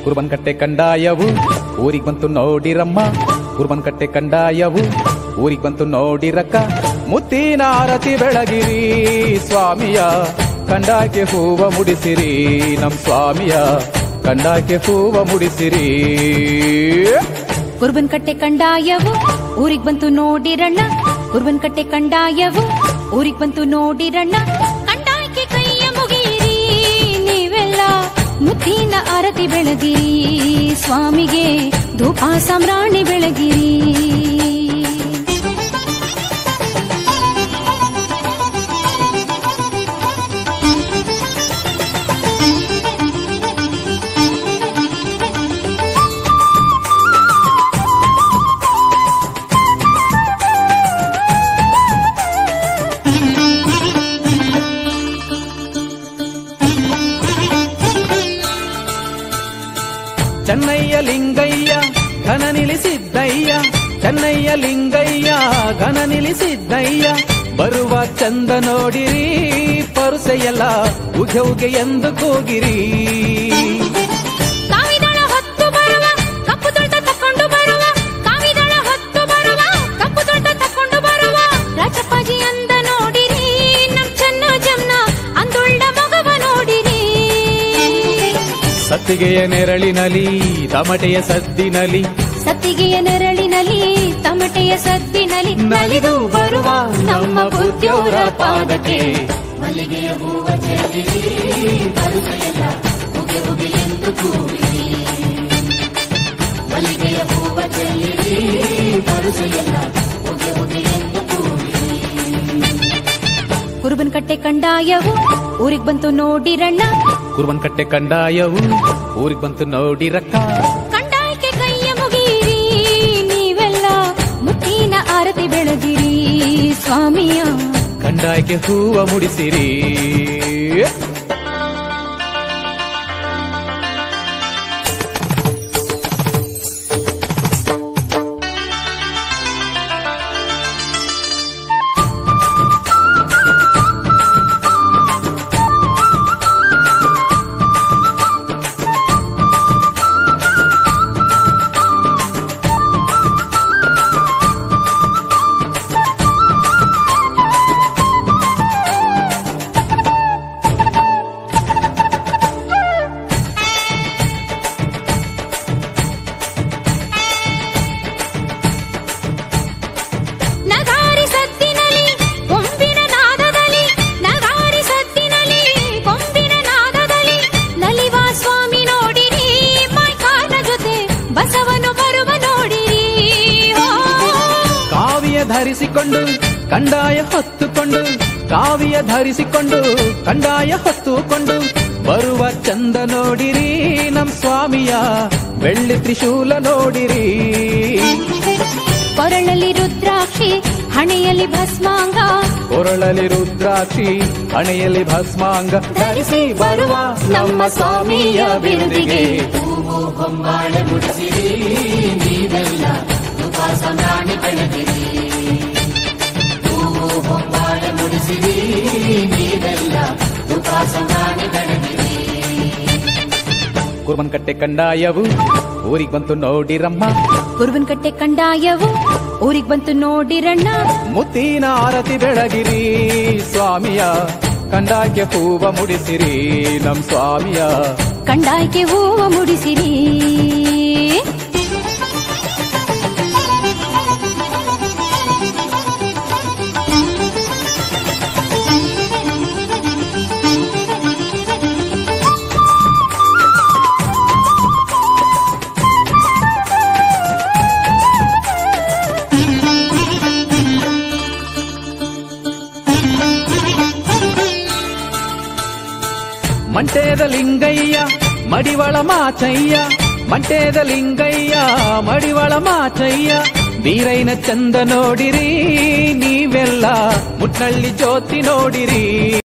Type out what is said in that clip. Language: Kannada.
ಕುರುಬನಕಟ್ಟೆ ಕಂದಾಯವು ಊರಿಗೆ ಬಂತು ನೋಡಿರಮ್ಮ, ಕುರುಬನಕಟ್ಟೆ ಕಂದಾಯವು ಊರಿಗೆ ಬಂತು ನೋಡಿರಕ್ಕ. ಮುತ್ತಿನ ಆರತಿ ಬೆಳಗಿರಿ ಸ್ವಾಮಿಯ ಕಂಡಾಕೆ ಹೂವ ಮುಡಿಸಿರಿ, ನಮ್ ಸ್ವಾಮಿಯ ಕಂಡಾಕೆ ಹೂವ ಮುಡಿಸಿರಿ. ಕುರುಬನಕಟ್ಟೆ ಕಂದಾಯವು ಊರಿಗೆ ಬಂತು ನೋಡಿರಣ್ಣ, ಕುರುಬನಕಟ್ಟೆ ಕಂದಾಯವು ಊರಿಗೆ ಬಂತು ನೋಡಿರಣ್ಣ. ಕಂಡಾಕೆ ಕೈಯ ಮುಗಿಯಿರಿ ನೀವೆಲ್ಲ, ಮುತ್ತಿನ ಆರತಿ ಬೆಳಗಿರಿ ಸ್ವಾಮಿಗೆ ಧೂಪ ಸಾಮ್ರಾಣಿ ಬೆಳಗಿರಿ. ಚೆನ್ನಯ್ಯ ಲಿಂಗಯ್ಯ ಘನ ನಿಲ್ಲಿಸಿದ್ದಯ್ಯ, ಚೆನ್ನಯ್ಯ ಲಿಂಗಯ್ಯ ಘನ ನಿಲ್ಲಿಸಿದ್ದಯ್ಯ. ಬರುವ ಚಂದ ನೋಡಿರಿ ಪರುಸೆಯಲ್ಲ ಉಗೆ ಉಗೆ ಎಂದು ಕೂಗಿರಿ. ಕಾವಿದಳ ಹೊತ್ತು ಬರುವ ಕಪ್ಪು ದೊಡ್ಡ ತಕೊಂಡು ಬರುವ, ಕಾವಿದಳ ಹೊತ್ತು ಬರುವ ಕಪ್ಪು ದೊಡ್ಡ ತಕೊಂಡು ಬರುವ. ರಾಜಪ್ಪಾಜಿ ಅಂದ ನೋಡಿರಿ ನಮ್ ಚೆನ್ನ ಜಮ್ನ ಅಂದುಳ್ಳ ಮಗವ ನೋಡಿರಿ. ಸತ್ತಿಗೆಯ ನೆರಳಿನಲಿ ತಮಟೆಯ ಸದ್ದಿನಲಿ, ಸತ್ತಿಗೆಯ ನೆರಳಿನಲಿ ತಮಟೆಯ ಸದ್ದಿನಲಿ ನಲಿದು ಬರುವ ನಮ್ಮ ಬುದ್ಧಿಯವರ ಪಾದಕ್ಕೆ ಮಲ್ಲಿಗೆಯ ಹೂವ ಚೆಲ್ಲಿರಿ, ಪರುಸೆಯಲ್ಲ ಉಗೆ ಉಗೆ ಎಂದು ಕೂಗಿರಿ. ಮಲ್ಲಿಗೆಯ ಹೂವ ಚೆಲ್ಲಿರಿ, ಪರುಸೆಯಲ್ಲ ಉಗೆ ಉಗೆ ಎಂದು ಕೂಗಿರಿ. ಕುರುಬನಕಟ್ಟೆ ಕಂದಾಯವು ಊರಿಗೆ ಬಂತು ನೋಡಿರಣ್ಣ, ಕುರುಬನಕಟ್ಟೆ ಕಂದಾಯವು ಊರಿಗೆ ಬಂತು ನೋಡಿರಕ್ಕ. ಕಂದಾಯಕ್ಕೆ ಕೈಯ ಮುಗಿಯಿರಿ ನೀವೆಲ್ಲ, ಮುತ್ತಿನ ಆರತಿ ಬೆಳಗಿರಿ ಸ್ವಾಮಿಯ ಕಂದಾಯಕ್ಕೆ ಹೂವ ಮುಡಿಸಿರಿ. ಧರಿಸಿಕೊಂಡು ಕಂದಾಯ ಹೊತ್ತುಕೊಂಡು, ಕಾವಿಯ ಧರಿಸಿಕೊಂಡು ಕಂದಾಯ ಹೊತ್ತುಕೊಂಡು ಬರುವ ಚಂದ ನೋಡಿರಿ ನಮ್ ಸ್ವಾಮಿಯ ಬೆಳ್ಳಿ ತ್ರಿಶೂಲ ನೋಡಿರಿ. ಕೊರಳಲ್ಲಿ ರುದ್ರಾಕ್ಷಿ ಹಣೆಯಲ್ಲಿ ಭಸ್ಮಾಂಗ, ಕೊರಳಲ್ಲಿ ರುದ್ರಾಕ್ಷಿ ಹಣೆಯಲ್ಲಿ ಭಸ್ಮಾಂಗ ಧರಿಸಿ ಬರುವ ನಮ್ಮ ಸ್ವಾಮಿಯ ಬಿರುದಿಗೆ ಹೂವು ಹೊಂಬಾಳೆ ಮುಡಿಸಿರಿ ನೀವೆಲ್ಲ, ಧೂಪ ಸಾಮ್ರಾಣಿ ಬೆಳಗಿರಿ. ಹೂವು ಹೊಂಬಾಳೆ ಮುಡಿಸಿರಿ ನೀವೆಲ್ಲ, ಧೂಪ ಸಾಮ್ರಾಣಿ ಬೆಳಗಿರಿ. ಕುರುಬನಕಟ್ಟೆ ಕಂದಾಯವು ಊರಿಗೆ ಬಂತು ನೋಡಿರಮ್ಮ, ಕುರುಬನಕಟ್ಟೆ ಕಂದಾಯವು ಊರಿಗೆ ಬಂತು ನೋಡಿರಣ್ಣ. ಮುತ್ತಿನ ಆರತಿ ಬೆಳಗಿರಿ ಸ್ವಾಮಿಯ ಕಂದಾಯಕ್ಕೆ ಹೂವ ಮುಡಿಸಿರಿ, ನಮ್ ಸ್ವಾಮಿಯ ಕಂದಾಯಕ್ಕೆ ಹೂವ ಮುಡಿಸಿರಿ. ಮಂಟೇದ ಲಿಂಗಯ್ಯ ಮಡಿವಳ ಮಾಚಯ್ಯ, ಮಂಟೇದ ಲಿಂಗಯ್ಯ ಮಡಿವಳ ಮಾಚಯ್ಯ. ಬೀರೈನ ಚಂದ ನೋಡಿರಿ ನೀವೆಲ್ಲ, ಮುಟ್ನಳ್ಳಿ ಜ್ಯೋತಿ ನೋಡಿರಿ.